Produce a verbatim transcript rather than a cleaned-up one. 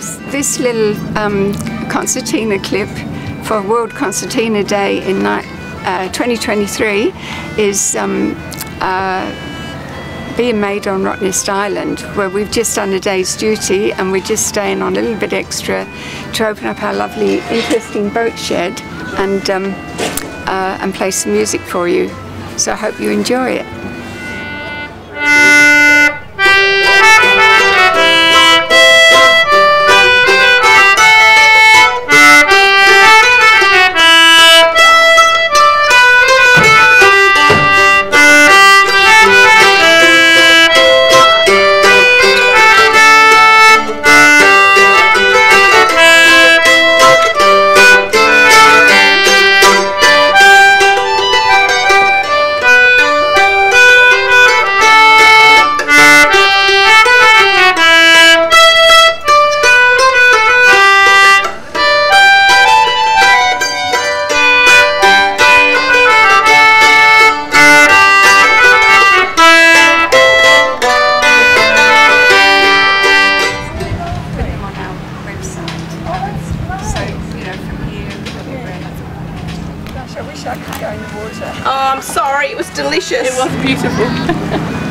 this little um, concertina clip for World Concertina Day in uh, twenty twenty-three is um, uh, being made on Rottnest Island, where we've just done a day's duty and we're just staying on a little bit extra to open up our lovely, interesting boat shed and, um, uh, and play some music for you. So I hope you enjoy it. I wish I could go in the water. Oh, I'm sorry, it was delicious. It was beautiful.